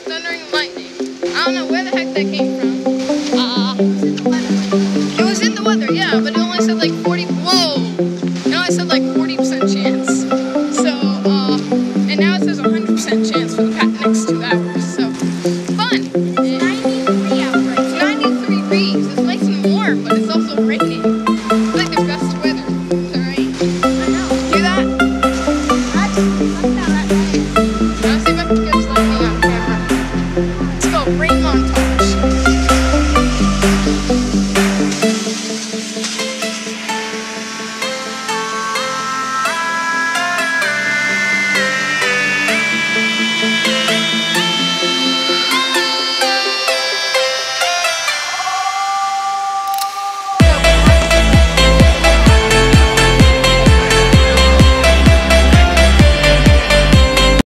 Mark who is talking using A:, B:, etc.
A: thunder and lightning. I don't know where the heck that came from.